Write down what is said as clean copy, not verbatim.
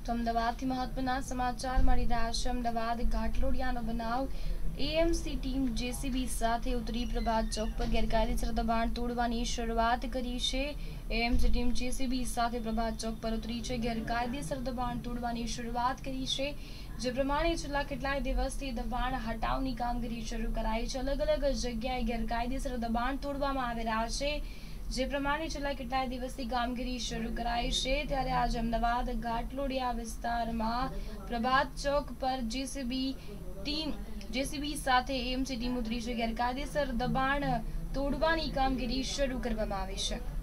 તો અમદાવાદથી મહત્વના સમાચાર મળી રહ્યા છે। અમદાવાદ ઘાટલોડિયાનો બનાવ। એએમસી ટીમ જેસીબી સાથે ઉતરી પ્રભાત ચોક પર ગેરકાયદેસર દબાણ તોડવાની શરૂઆત કરી છે। એએમસી ટીમ જેસીબી સાથે પ્રભાત ચોક પર ઉતરી છે, ગેરકાયદેસર દબાણ તોડવાની શરૂઆત કરી છે। જે પ્રમાણે છેલ્લા કેટલાય દિવસથી દબાણ હટાવની કામગીરી શરૂ કરાઈ છે। અલગ અલગ જગ્યાએ ગેરકાયદેસર દબાણ તોડવામાં આવી રહ્યા છે। જે પ્રમાણે છેલ્લા કેટલાય દિવસથી કામગીરી શરૂ કરાઈ છે, ત્યારે આજે અમદાવાદ ઘાટલોડિયા વિસ્તારમાં પ્રભાત ચોક પર જેસીબી સાથે એએમસી ટીમ ઉતરી છે। ગેરકાયદેસર દબાણ તોડવાની કામગીરી શરૂ કરવામાં આવી છે।